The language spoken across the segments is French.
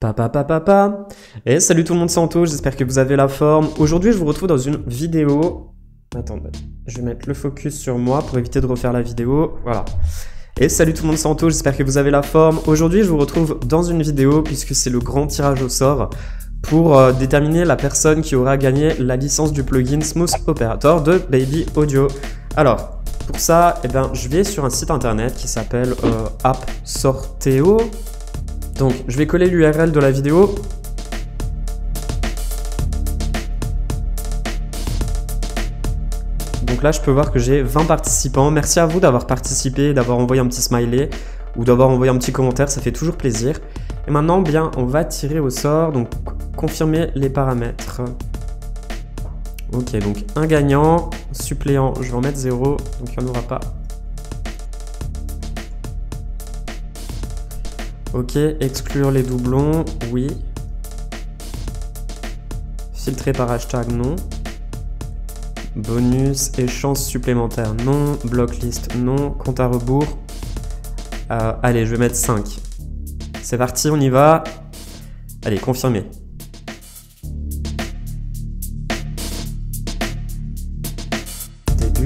Et salut tout le monde, c'est Anto, j'espère que vous avez la forme. Aujourd'hui, je vous retrouve dans une vidéo... Attendez, je vais mettre le focus sur moi pour éviter de refaire la vidéo. Voilà. Et salut tout le monde, c'est Anto, j'espère que vous avez la forme. Aujourd'hui, je vous retrouve dans une vidéo puisque c'est le grand tirage au sort pour déterminer la personne qui aura gagné la licence du plugin Smooth Operator de Baby Audio. Alors, pour ça, je vais sur un site internet qui s'appelle AppSorteo. Donc, je vais coller l'URL de la vidéo. Donc là, je peux voir que j'ai 20 participants. Merci à vous d'avoir participé, d'avoir envoyé un petit smiley ou d'avoir envoyé un petit commentaire, ça fait toujours plaisir. Et maintenant, bien, on va tirer au sort, donc confirmer les paramètres. Ok, donc un gagnant, suppléant, je vais en mettre 0, donc il n'y en aura pas. Ok, exclure les doublons, oui. Filtrer par hashtag, non. Bonus et chance supplémentaire, non. Blocklist, non. Compte à rebours. Allez, je vais mettre 5. C'est parti, on y va. Allez, confirmer. Début.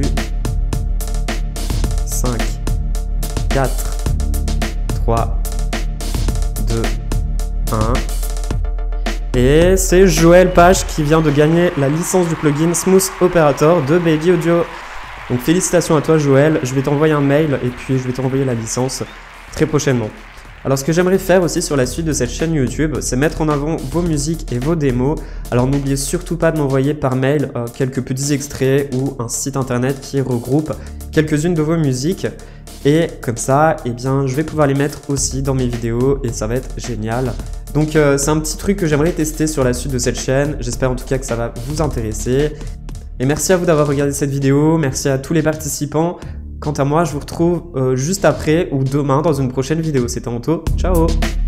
5, 4, 3, 2, 1. Et c'est Joël Page qui vient de gagner la licence du plugin Smooth Operator de Baby Audio. Donc félicitations à toi Joël, je vais t'envoyer un mail et puis je vais t'envoyer la licence très prochainement. Alors ce que j'aimerais faire aussi sur la suite de cette chaîne YouTube, c'est mettre en avant vos musiques et vos démos. Alors n'oubliez surtout pas de m'envoyer par mail quelques petits extraits ou un site internet qui regroupe quelques-unes de vos musiques. Et comme ça, je vais pouvoir les mettre aussi dans mes vidéos et ça va être génial. Donc c'est un petit truc que j'aimerais tester sur la suite de cette chaîne. J'espère en tout cas que ça va vous intéresser. Et merci à vous d'avoir regardé cette vidéo. Merci à tous les participants. Quant à moi, je vous retrouve juste après ou demain dans une prochaine vidéo. C'était Anto. Ciao!